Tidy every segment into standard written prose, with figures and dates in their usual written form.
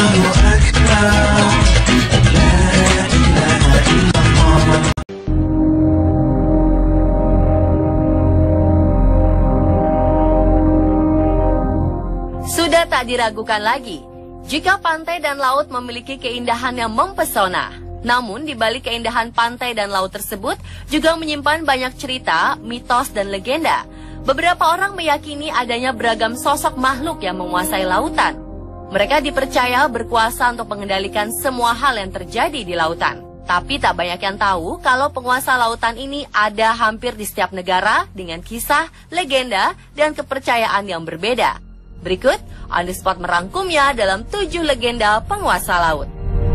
Sudah tak diragukan lagi, jika pantai dan laut memiliki keindahan yang mempesona. Namun di balik keindahan pantai dan laut tersebut juga menyimpan banyak cerita, mitos, dan legenda. Beberapa orang meyakini adanya beragam sosok makhluk yang menguasai lautan. Mereka dipercaya berkuasa untuk mengendalikan semua hal yang terjadi di lautan. Tapi tak banyak yang tahu kalau penguasa lautan ini ada hampir di setiap negara dengan kisah, legenda, dan kepercayaan yang berbeda. Berikut, On The Spot merangkumnya dalam 7 legenda penguasa laut.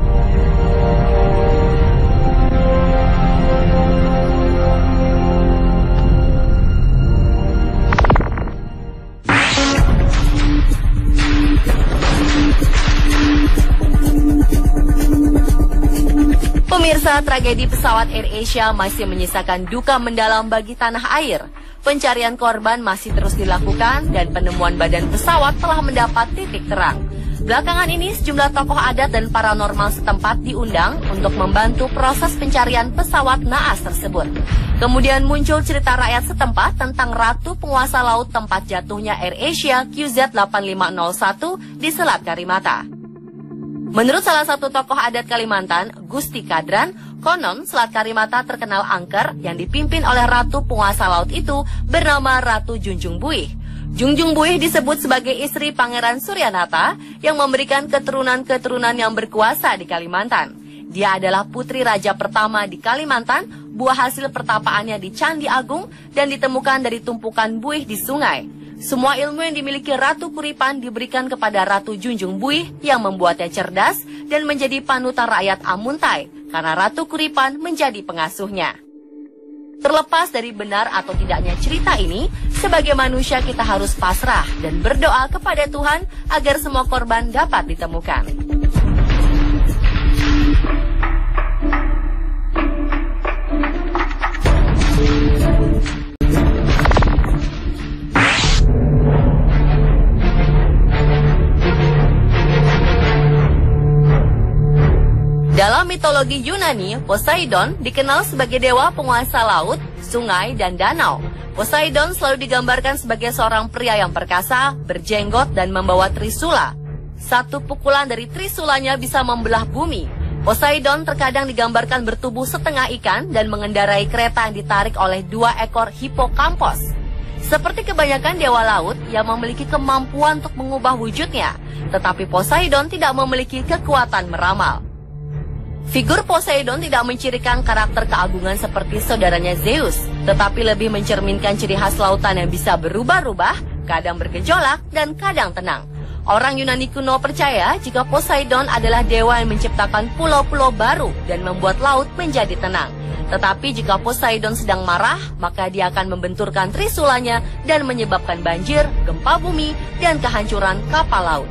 Pemirsa, tragedi pesawat AirAsia masih menyisakan duka mendalam bagi tanah air. Pencarian korban masih terus dilakukan dan penemuan badan pesawat telah mendapat titik terang. Belakangan ini sejumlah tokoh adat dan paranormal setempat diundang untuk membantu proses pencarian pesawat naas tersebut. Kemudian muncul cerita rakyat setempat tentang ratu penguasa laut tempat jatuhnya AirAsia QZ8501 di Selat Karimata. Menurut salah satu tokoh adat Kalimantan, Gusti Kadran, konon Selat Karimata terkenal angker yang dipimpin oleh ratu penguasa laut itu bernama Ratu Junjung Buih. Junjung Buih disebut sebagai istri Pangeran Suryanata yang memberikan keturunan-keturunan yang berkuasa di Kalimantan. Dia adalah putri raja pertama di Kalimantan, buah hasil pertapaannya di Candi Agung dan ditemukan dari tumpukan buih di sungai. Semua ilmu yang dimiliki Ratu Kuripan diberikan kepada Ratu Junjung Buih yang membuatnya cerdas dan menjadi panutan rakyat Amuntai karena Ratu Kuripan menjadi pengasuhnya. Terlepas dari benar atau tidaknya cerita ini, sebagai manusia kita harus pasrah dan berdoa kepada Tuhan agar semua korban dapat ditemukan. Dalam mitologi Yunani, Poseidon dikenal sebagai dewa penguasa laut, sungai, dan danau. Poseidon selalu digambarkan sebagai seorang pria yang perkasa, berjenggot, dan membawa trisula. Satu pukulan dari trisulanya bisa membelah bumi. Poseidon terkadang digambarkan bertubuh setengah ikan dan mengendarai kereta yang ditarik oleh 2 ekor hipokampos. Seperti kebanyakan dewa laut yang memiliki kemampuan untuk mengubah wujudnya, tetapi Poseidon tidak memiliki kekuatan meramal. Figur Poseidon tidak mencirikan karakter keagungan seperti saudaranya Zeus, tetapi lebih mencerminkan ciri khas lautan yang bisa berubah-ubah, kadang bergejolak, dan kadang tenang. Orang Yunani kuno percaya jika Poseidon adalah dewa yang menciptakan pulau-pulau baru dan membuat laut menjadi tenang. Tetapi jika Poseidon sedang marah, maka dia akan membenturkan trisulanya dan menyebabkan banjir, gempa bumi, dan kehancuran kapal laut.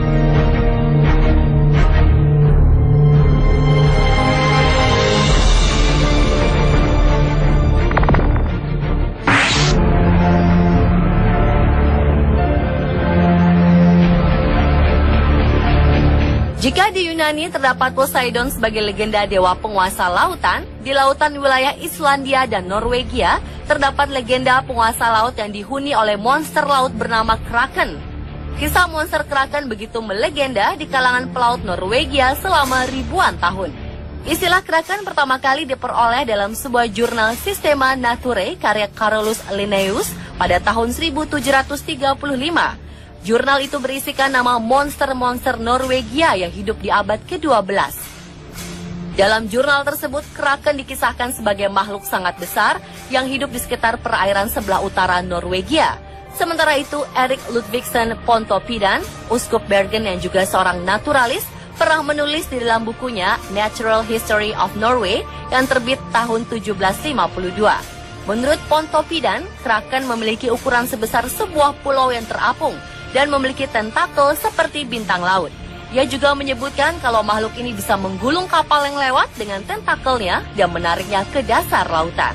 Jika di Yunani terdapat Poseidon sebagai legenda dewa penguasa lautan, di lautan wilayah Islandia dan Norwegia terdapat legenda penguasa laut yang dihuni oleh monster laut bernama Kraken. Kisah monster Kraken begitu melegenda di kalangan pelaut Norwegia selama ribuan tahun. Istilah Kraken pertama kali diperoleh dalam sebuah jurnal Systema Naturae karya Carolus Linnaeus pada tahun 1735. Jurnal itu berisikan nama monster-monster Norwegia yang hidup di abad ke-12. Dalam jurnal tersebut, Kraken dikisahkan sebagai makhluk sangat besar yang hidup di sekitar perairan sebelah utara Norwegia. Sementara itu, Erik Ludvigsen Pontoppidan, uskup Bergen yang juga seorang naturalis, pernah menulis di dalam bukunya Natural History of Norway yang terbit tahun 1752. Menurut Pontoppidan, Kraken memiliki ukuran sebesar sebuah pulau yang terapung dan memiliki tentakel seperti bintang laut. Ia juga menyebutkan kalau makhluk ini bisa menggulung kapal yang lewat dengan tentakelnya dan menariknya ke dasar lautan.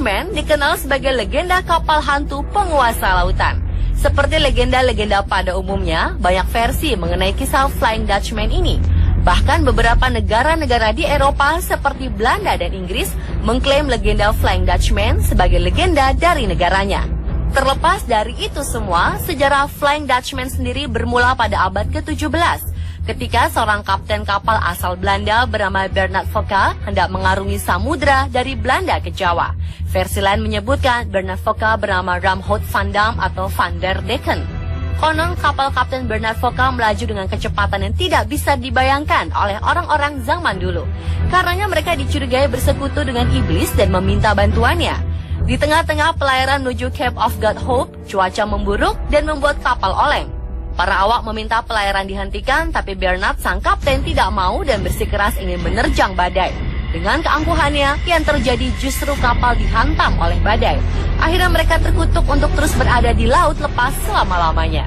Dutchman dikenal sebagai legenda kapal hantu penguasa lautan. Seperti legenda-legenda pada umumnya, banyak versi mengenai kisah Flying Dutchman ini. Bahkan beberapa negara-negara di Eropa seperti Belanda dan Inggris mengklaim legenda Flying Dutchman sebagai legenda dari negaranya. Terlepas dari itu semua, sejarah Flying Dutchman sendiri bermula pada abad ke-17, ketika seorang kapten kapal asal Belanda bernama Bernard Fokker hendak mengarungi samudra dari Belanda ke Jawa. Versi lain menyebutkan Bernard Fokker bernama Ramhout van Dam atau Van der Decken. Konon kapal Kapten Bernard Fokker melaju dengan kecepatan yang tidak bisa dibayangkan oleh orang-orang zaman dulu. Karenanya mereka dicurigai bersekutu dengan iblis dan meminta bantuannya. Di tengah-tengah pelayaran menuju Cape of God Hope, cuaca memburuk dan membuat kapal oleng. Para awak meminta pelayaran dihentikan, tapi Bernard sang kapten tidak mau dan bersikeras ingin menerjang badai. Dengan keangkuhannya, yang terjadi justru kapal dihantam oleh badai. Akhirnya mereka terkutuk untuk terus berada di laut lepas selama-lamanya.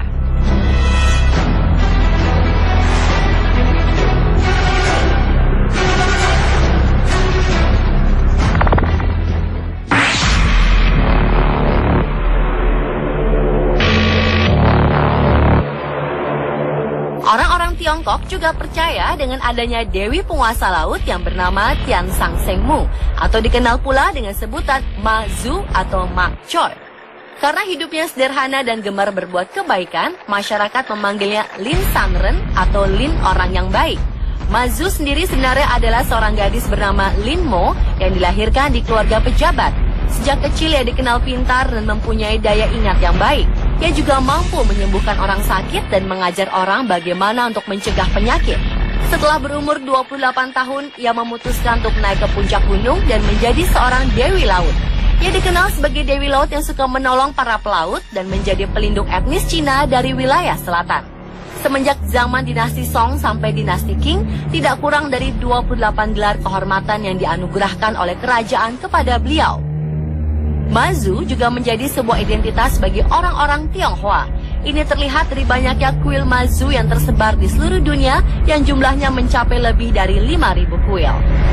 Orang-orang Tiongkok juga percaya dengan adanya Dewi Penguasa Laut yang bernama Tian Sang Seng Mu, atau dikenal pula dengan sebutan Ma Zu atau Mak Choi. Karena hidupnya sederhana dan gemar berbuat kebaikan, masyarakat memanggilnya Lin San Ren atau Lin Orang Yang Baik. Ma Zu sendiri sebenarnya adalah seorang gadis bernama Lin Mo yang dilahirkan di keluarga pejabat. Sejak kecil ia dikenal pintar dan mempunyai daya ingat yang baik. Ia juga mampu menyembuhkan orang sakit dan mengajar orang bagaimana untuk mencegah penyakit. Setelah berumur 28 tahun, ia memutuskan untuk naik ke puncak gunung dan menjadi seorang Dewi Laut. Ia dikenal sebagai Dewi Laut yang suka menolong para pelaut dan menjadi pelindung etnis Cina dari wilayah selatan. Semenjak zaman dinasti Song sampai dinasti Qing, tidak kurang dari 28 gelar kehormatan yang dianugerahkan oleh kerajaan kepada beliau. Ma Zu juga menjadi sebuah identitas bagi orang-orang Tionghoa. Ini terlihat dari banyaknya kuil Ma Zu yang tersebar di seluruh dunia yang jumlahnya mencapai lebih dari 5.000 kuil.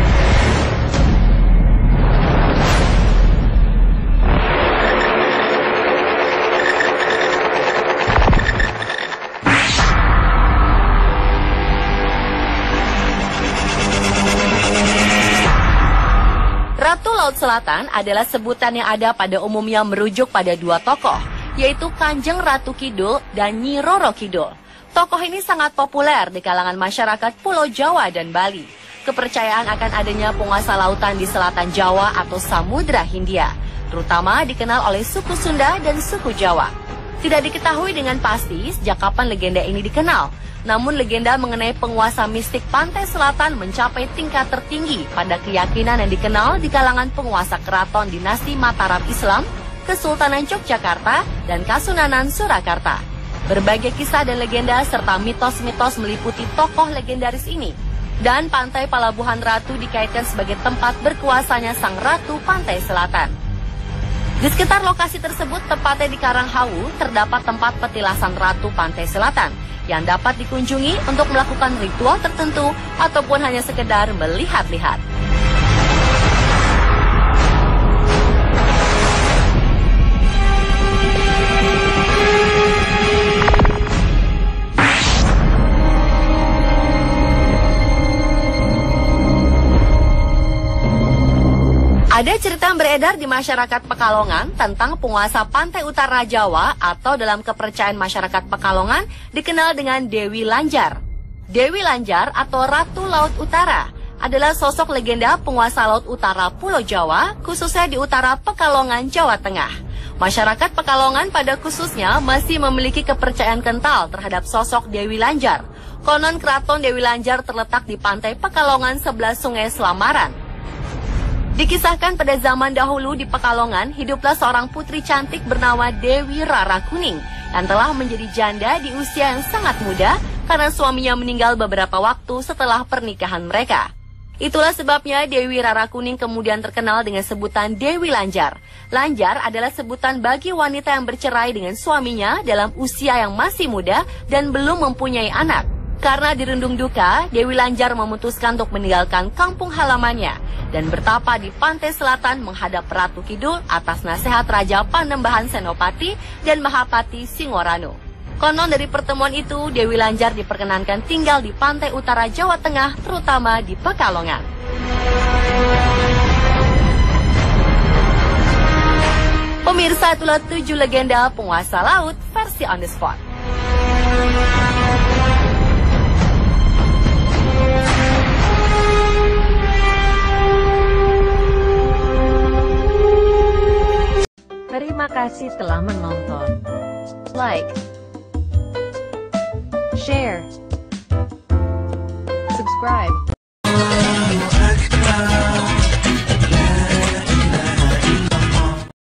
Ratu Laut Selatan adalah sebutan yang ada pada umumnya merujuk pada dua tokoh, yaitu Kanjeng Ratu Kidul dan Nyi Roro Kidul. Tokoh ini sangat populer di kalangan masyarakat Pulau Jawa dan Bali. Kepercayaan akan adanya penguasa lautan di selatan Jawa atau Samudra Hindia, terutama dikenal oleh suku Sunda dan suku Jawa. Tidak diketahui dengan pasti sejak kapan legenda ini dikenal. Namun legenda mengenai penguasa mistik pantai selatan mencapai tingkat tertinggi pada keyakinan yang dikenal di kalangan penguasa keraton dinasti Mataram Islam, Kesultanan Yogyakarta, dan Kasunanan Surakarta. Berbagai kisah dan legenda serta mitos-mitos meliputi tokoh legendaris ini. Dan pantai Palabuhan Ratu dikaitkan sebagai tempat berkuasanya sang ratu pantai selatan. Di sekitar lokasi tersebut, tepatnya di Karanghawu, terdapat tempat petilasan Ratu Pantai Selatan yang dapat dikunjungi untuk melakukan ritual tertentu ataupun hanya sekedar melihat-lihat. Ada cerita yang beredar di masyarakat Pekalongan tentang penguasa pantai utara Jawa atau dalam kepercayaan masyarakat Pekalongan dikenal dengan Dewi Lanjar. Dewi Lanjar atau Ratu Laut Utara adalah sosok legenda penguasa laut utara Pulau Jawa, khususnya di utara Pekalongan, Jawa Tengah. Masyarakat Pekalongan pada khususnya masih memiliki kepercayaan kental terhadap sosok Dewi Lanjar. Konon keraton Dewi Lanjar terletak di pantai Pekalongan sebelah Sungai Selamaran. Dikisahkan pada zaman dahulu di Pekalongan, hiduplah seorang putri cantik bernama Dewi Rara Kuning yang telah menjadi janda di usia yang sangat muda karena suaminya meninggal beberapa waktu setelah pernikahan mereka. Itulah sebabnya Dewi Rara Kuning kemudian terkenal dengan sebutan Dewi Lanjar. Lanjar adalah sebutan bagi wanita yang bercerai dengan suaminya dalam usia yang masih muda dan belum mempunyai anak. Karena dirundung duka, Dewi Lanjar memutuskan untuk meninggalkan kampung halamannya dan bertapa di pantai selatan menghadap Ratu Kidul atas nasihat Raja Panembahan Senopati dan Mahapati Singorano. Konon dari pertemuan itu, Dewi Lanjar diperkenankan tinggal di pantai utara Jawa Tengah, terutama di Pekalongan. Pemirsa, itulah 7 legenda penguasa laut versi on the spot. Terima kasih telah menonton. Like, share, subscribe.